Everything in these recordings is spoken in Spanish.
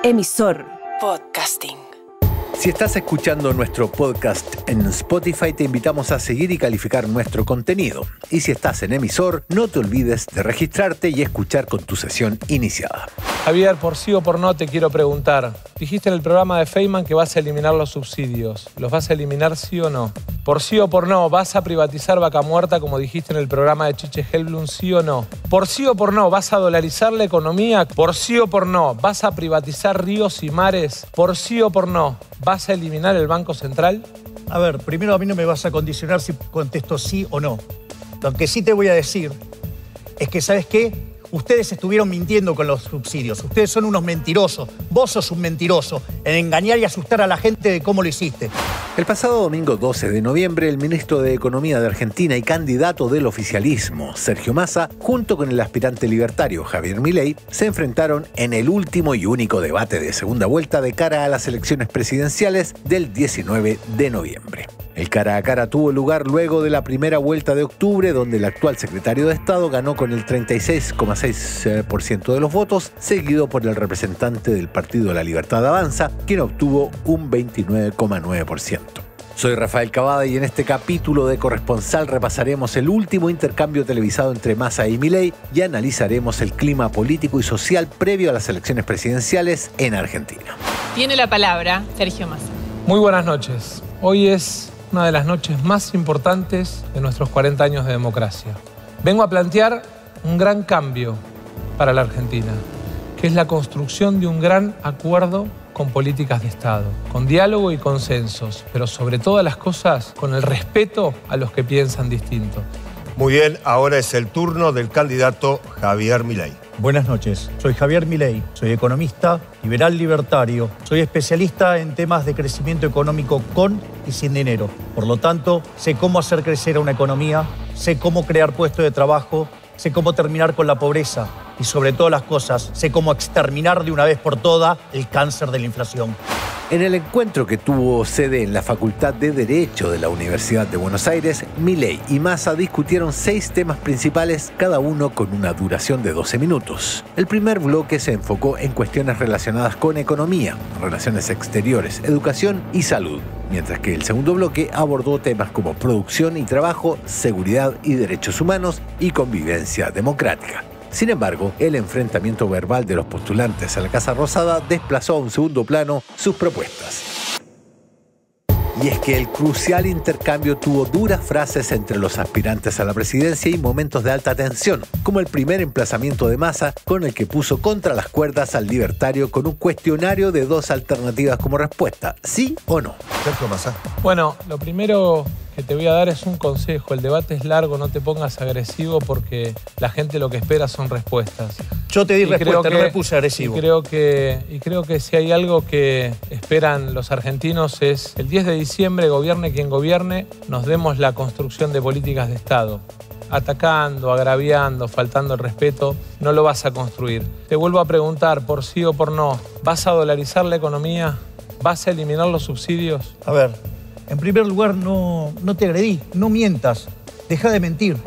Emisor Podcasting. Si estás escuchando nuestro podcast en Spotify, te invitamos a seguir y calificar nuestro contenido. Y si estás en Emisor, no te olvides de registrarte y escuchar con tu sesión iniciada. Javier, por sí o por no te quiero preguntar. Dijiste en el programa de Feynman que vas a eliminar los subsidios. ¿Los vas a eliminar sí o no? Por sí o por no, ¿vas a privatizar Vaca Muerta como dijiste en el programa de Chiche Helblum, sí o no? Por sí o por no, ¿vas a dolarizar la economía? Por sí o por no, ¿vas a privatizar ríos y mares? Por sí o por no, ¿vas a eliminar el Banco Central? A ver, primero a mí no me vas a condicionar si contesto sí o no. Lo que sí te voy a decir es que, ¿sabes qué? Ustedes estuvieron mintiendo con los subsidios. Ustedes son unos mentirosos. Vos sos un mentiroso en engañar y asustar a la gente de cómo lo hiciste. El pasado domingo 12 de noviembre, el ministro de Economía de Argentina y candidato del oficialismo, Sergio Massa, junto con el aspirante libertario Javier Milei, se enfrentaron en el último y único debate de segunda vuelta de cara a las elecciones presidenciales del 19 de noviembre. El cara a cara tuvo lugar luego de la primera vuelta de octubre, donde el actual secretario de Estado ganó con el 36,6% de los votos, seguido por el representante del Partido La Libertad Avanza, quien obtuvo un 29,9%. Soy Rafael Cavada y en este capítulo de Corresponsal repasaremos el último intercambio televisado entre Massa y Milei y analizaremos el clima político y social previo a las elecciones presidenciales en Argentina. Tiene la palabra Sergio Massa. Muy buenas noches. Hoy es una de las noches más importantes de nuestros 40 años de democracia. Vengo a plantear un gran cambio para la Argentina, que es la construcción de un gran acuerdo con políticas de Estado, con diálogo y consensos, pero sobre todas las cosas con el respeto a los que piensan distinto. Muy bien, ahora es el turno del candidato Javier Milei. Buenas noches, soy Javier Milei, soy economista, liberal libertario, soy especialista en temas de crecimiento económico con y sin dinero. Por lo tanto, sé cómo hacer crecer a una economía, sé cómo crear puestos de trabajo, sé cómo terminar con la pobreza y sobre todas las cosas, sé cómo exterminar de una vez por todas el cáncer de la inflación. En el encuentro que tuvo sede en la Facultad de Derecho de la Universidad de Buenos Aires, Milei y Massa discutieron 6 temas principales, cada uno con una duración de 12 minutos. El primer bloque se enfocó en cuestiones relacionadas con economía, relaciones exteriores, educación y salud, mientras que el segundo bloque abordó temas como producción y trabajo, seguridad y derechos humanos y convivencia democrática. Sin embargo, el enfrentamiento verbal de los postulantes a la Casa Rosada desplazó a un segundo plano sus propuestas. Y es que el crucial intercambio tuvo duras frases entre los aspirantes a la presidencia y momentos de alta tensión, como el primer emplazamiento de Massa, con el que puso contra las cuerdas al libertario con un cuestionario de 2 alternativas como respuesta, ¿sí o no? Sergio Massa. Bueno, lo primero que te voy a dar es un consejo. El debate es largo, no te pongas agresivo porque la gente lo que espera son respuestas. Yo te di respuesta, no me puse agresivo. Y creo que si hay algo que esperan los argentinos es el 10 de diciembre, gobierne quien gobierne, nos demos la construcción de políticas de Estado. Atacando, agraviando, faltando el respeto, no lo vas a construir. Te vuelvo a preguntar, por sí o por no, ¿vas a dolarizar la economía? ¿Vas a eliminar los subsidios? A ver, en primer lugar, no te agredí, no mientas, deja de mentir,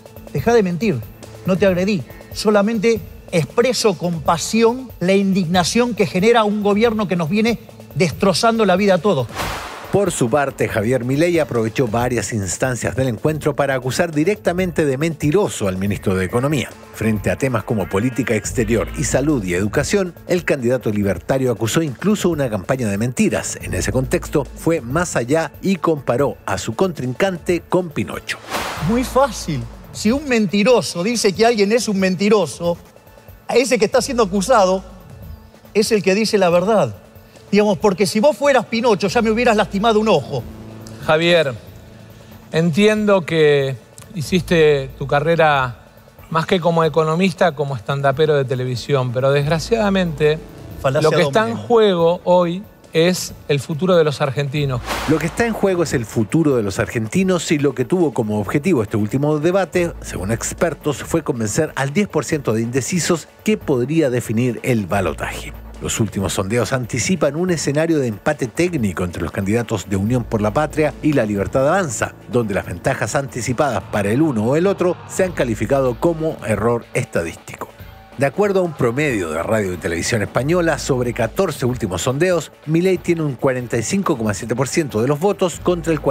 no te agredí, solamente expreso con pasión la indignación que genera un gobierno que nos viene destrozando la vida a todos. Por su parte, Javier Milei aprovechó varias instancias del encuentro para acusar directamente de mentiroso al ministro de Economía. Frente a temas como política exterior y salud y educación, el candidato libertario acusó incluso una campaña de mentiras. En ese contexto, fue más allá y comparó a su contrincante con Pinocho. Muy fácil. Si un mentiroso dice que alguien es un mentiroso, a ese que está siendo acusado es el que dice la verdad. Digamos, porque si vos fueras Pinocho ya me hubieras lastimado un ojo. Javier, entiendo que hiciste tu carrera más que como economista, como estandapero de televisión, pero desgraciadamente lo que está en juego hoy es el futuro de los argentinos. Lo que está en juego es el futuro de los argentinos y lo que tuvo como objetivo este último debate, según expertos, fue convencer al 10% de indecisos que podría definir el balotaje. Los últimos sondeos anticipan un escenario de empate técnico entre los candidatos de Unión por la Patria y La Libertad Avanza, donde las ventajas anticipadas para el uno o el otro se han calificado como error estadístico. De acuerdo a un promedio de Radio y Televisión Española, sobre 14 últimos sondeos, Milei tiene un 45,7% de los votos contra el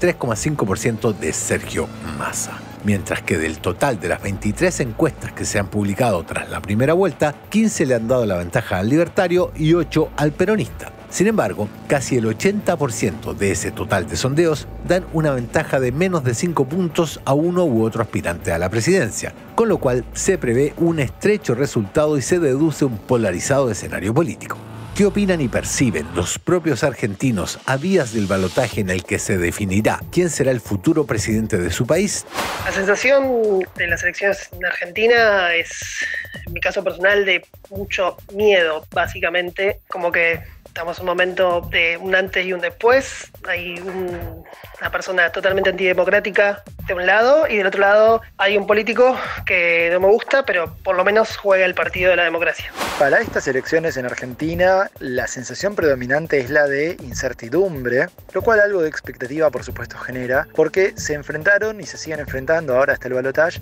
43,5% de Sergio Massa. Mientras que del total de las 23 encuestas que se han publicado tras la primera vuelta, 15 le han dado la ventaja al libertario y 8 al peronista. Sin embargo, casi el 80% de ese total de sondeos dan una ventaja de menos de 5 puntos a uno u otro aspirante a la presidencia, con lo cual se prevé un estrecho resultado y se deduce un polarizado escenario político. ¿Qué opinan y perciben los propios argentinos a días del balotaje en el que se definirá quién será el futuro presidente de su país? La sensación de las elecciones en Argentina es, en mi caso personal, de mucho miedo, básicamente. Como que estamos en un momento de un antes y un después. Hay una persona totalmente antidemocrática de un lado y del otro lado hay un político que no me gusta, pero por lo menos juega el partido de la democracia. Para estas elecciones en Argentina, la sensación predominante es la de incertidumbre, lo cual algo de expectativa, por supuesto, genera, porque se enfrentaron y se siguen enfrentando ahora hasta el balotaje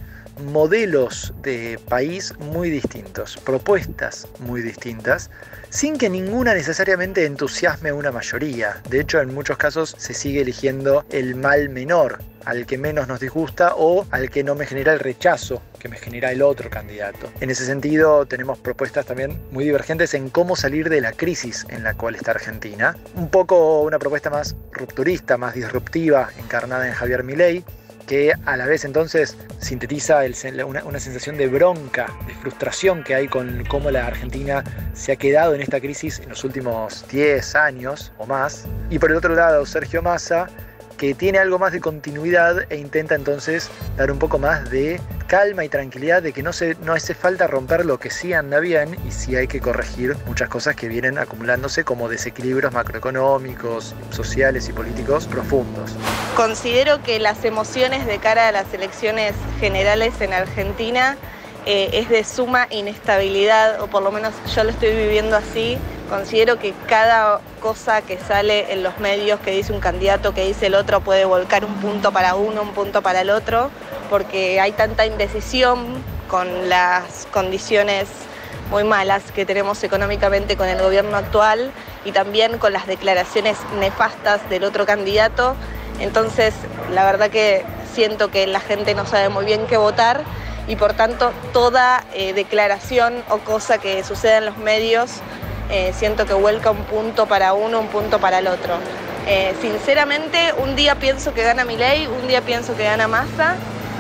modelos de país muy distintos, propuestas muy distintas, sin que ninguna necesariamente entusiasme a una mayoría. De hecho, en muchos casos se sigue eligiendo el mal menor, al que menos nos disgusta o al que no me genera el rechazo que me genera el otro candidato. En ese sentido, tenemos propuestas también muy divergentes en cómo salir de la crisis en la cual está Argentina. Un poco una propuesta más rupturista, más disruptiva, encarnada en Javier Milei, que a la vez entonces sintetiza una sensación de bronca, de frustración que hay con cómo la Argentina se ha quedado en esta crisis en los últimos 10 años o más. Y por el otro lado, Sergio Massa, que tiene algo más de continuidad e intenta entonces dar un poco más de calma y tranquilidad de que no hace falta romper lo que sí anda bien y sí hay que corregir muchas cosas que vienen acumulándose como desequilibrios macroeconómicos, sociales y políticos profundos. Considero que las emociones de cara a las elecciones generales en Argentina es de suma inestabilidad, o por lo menos yo lo estoy viviendo así. Considero que cada cosa que sale en los medios, que dice un candidato, que dice el otro, puede volcar un punto para uno, un punto para el otro, porque hay tanta indecisión con las condiciones muy malas que tenemos económicamente con el gobierno actual y también con las declaraciones nefastas del otro candidato. Entonces, la verdad que siento que la gente no sabe muy bien qué votar y por tanto toda declaración o cosa que suceda en los medios siento que vuelca un punto para uno, un punto para el otro. Sinceramente, un día pienso que gana Milei, un día pienso que gana Massa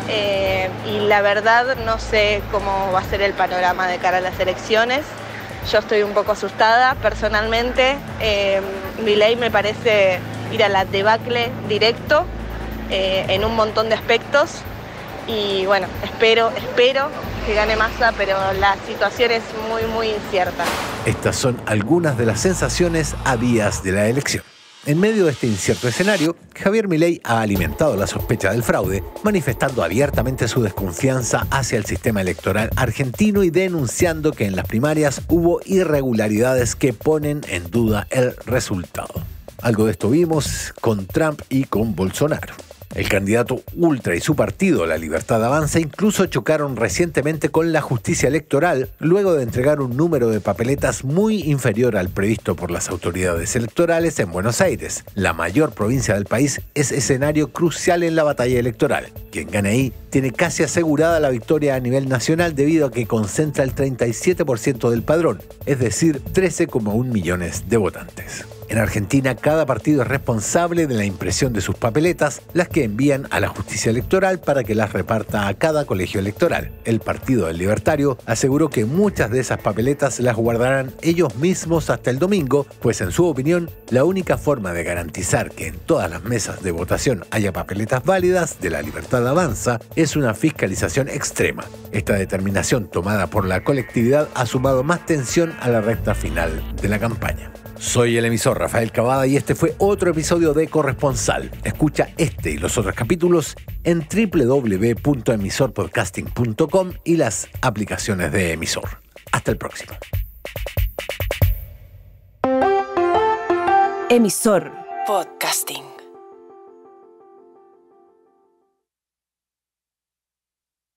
y la verdad no sé cómo va a ser el panorama de cara a las elecciones. Yo estoy un poco asustada personalmente. Milei me parece ir a la debacle directo en un montón de aspectos y bueno, espero que gane Massa, pero la situación es muy, muy incierta. Estas son algunas de las sensaciones a días de la elección. En medio de este incierto escenario, Javier Milei ha alimentado la sospecha del fraude, manifestando abiertamente su desconfianza hacia el sistema electoral argentino y denunciando que en las primarias hubo irregularidades que ponen en duda el resultado. Algo de esto vimos con Trump y con Bolsonaro. El candidato ultra y su partido, La Libertad Avanza, incluso chocaron recientemente con la justicia electoral luego de entregar un número de papeletas muy inferior al previsto por las autoridades electorales en Buenos Aires. La mayor provincia del país es escenario crucial en la batalla electoral. Quien gane ahí tiene casi asegurada la victoria a nivel nacional debido a que concentra el 37% del padrón, es decir, 13,1 millones de votantes. En Argentina, cada partido es responsable de la impresión de sus papeletas, las que envían a la justicia electoral para que las reparta a cada colegio electoral. El Partido del Libertario aseguró que muchas de esas papeletas las guardarán ellos mismos hasta el domingo, pues en su opinión, la única forma de garantizar que en todas las mesas de votación haya papeletas válidas de La Libertad Avanza es una fiscalización extrema. Esta determinación tomada por la colectividad ha sumado más tensión a la recta final de la campaña. Soy el emisor Rafael Cavada y este fue otro episodio de Corresponsal. Escucha este y los otros capítulos en www.emisorpodcasting.com y las aplicaciones de Emisor. Hasta el próximo. Emisor Podcasting.